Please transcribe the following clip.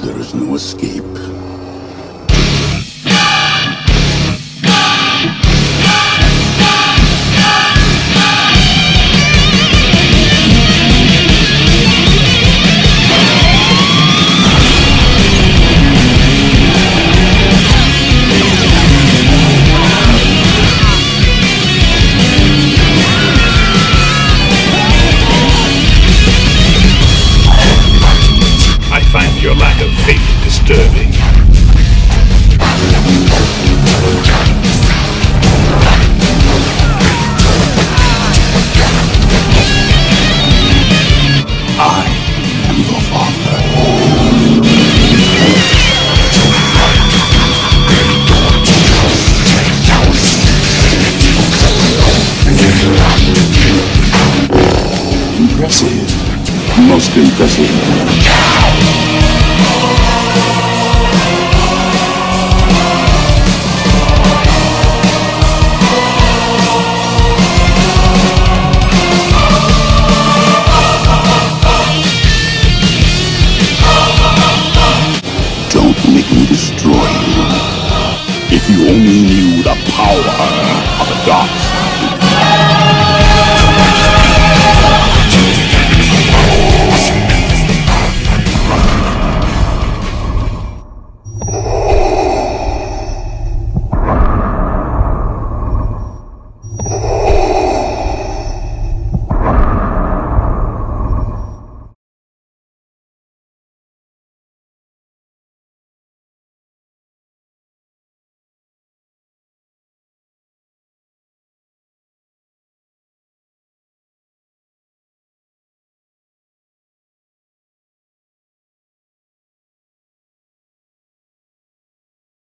There is no escape. I find your lack of faith disturbing. I am your father. Impressive. Most impressive. Don't make me destroy you. If you only knew the power of the dark